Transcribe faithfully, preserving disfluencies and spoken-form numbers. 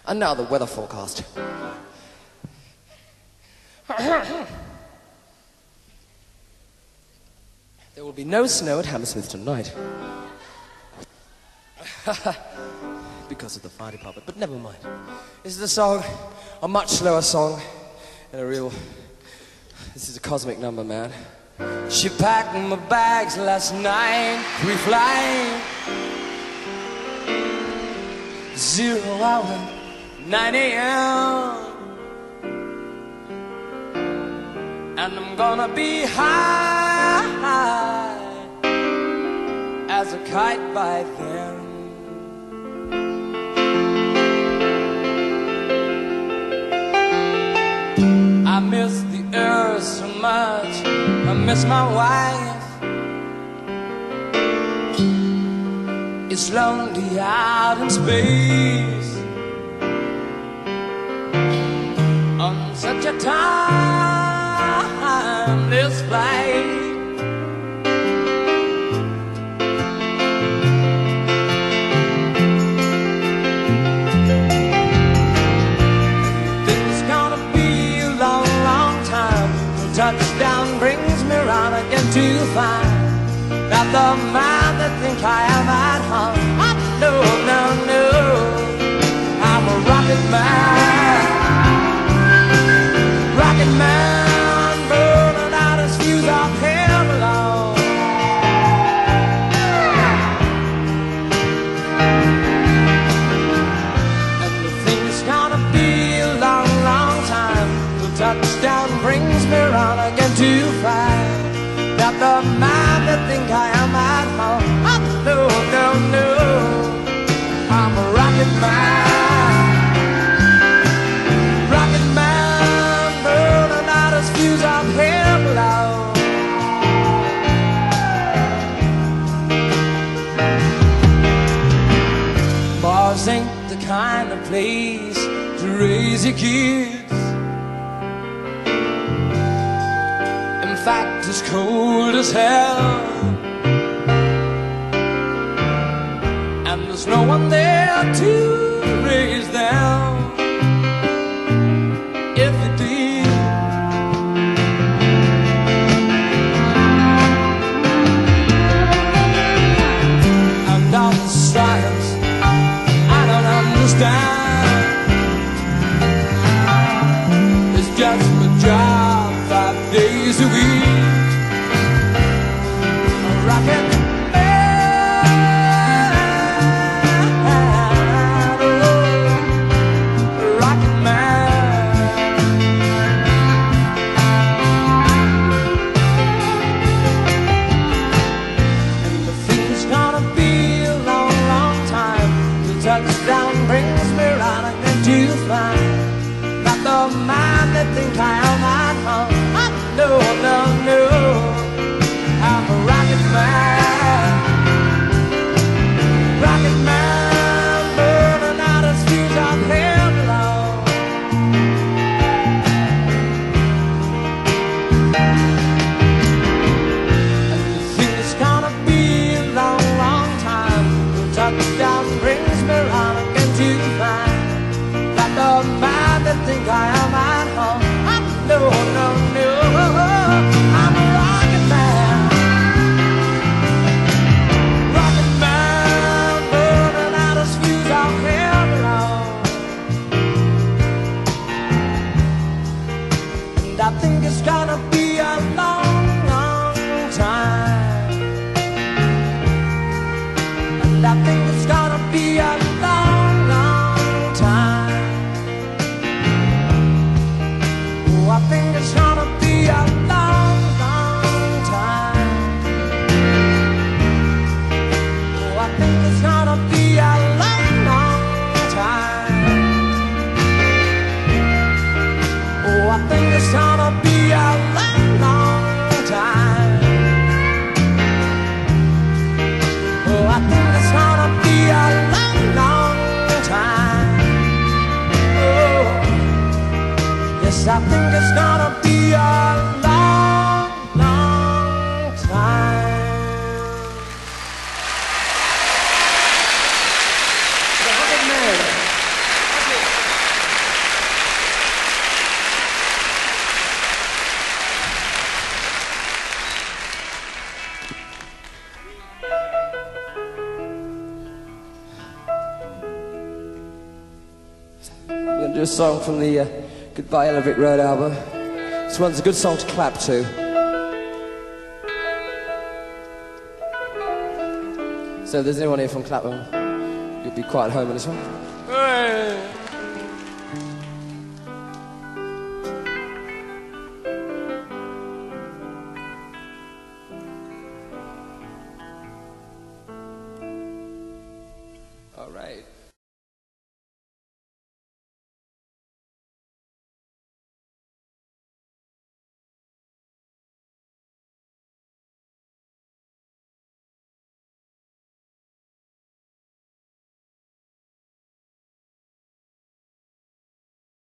And now the weather forecast. There will be no snow at Hammersmith tonight. Because of the fire department, but never mind. This is a song, a much slower song, and a real... This is a cosmic number, man. She packed my bags last night, we fly. Zero hour, nine a m And I'm gonna be high, high as a kite by then. I miss the earth so much, I miss my wife. It's lonely out in space on such a timeless flight. Touchdown brings me round again to find that the man that think I am at home. Oh, no, no, no, I'm a rocket man, rocket man, burning out his fuse off him alone. And the thing's gonna be a long, long time till touchdown brings me round again to find that the man that think I am at home. Oh, no, no, no, I'm a rocket man, rocket man, burning out his fuse off here below. Mars ain't the kind of place to raise your kids. In fact, it's cold as hell, and there's no one there to raise them. If you did, and all the science I don't understand, it's just a job five days a week. A rocket man, oh, a rocket man. And the thing's gonna be a long, long time till touchdown brings me round again to find that the man that think I am at home. No, no, no, I'm a rocket man, rocket man, burning out his fuse out here below. And you think it's gonna be a long, long time till touchdown brings me round again to find that the man that think I am at home. No, no, no, I'm a rocket man, rocket man, burning out his fuse out here below. And I think it's gonna be a long, long time. And I think it's gonna be a long, long time. Oh, I think it's gonna be a long, long time. Oh, I think it's gonna be a long, long time. Oh, I think it's gonna be a long, long time. Oh, I think it's gonna be a long, long time. Oh, yes, I think it's gonna be a long, long time. Do a song from the uh, Goodbye Yellow Brick Road album. This one's a good song to clap to. So if there's anyone here from Clapham, you'll be quite at home on this one. Hey.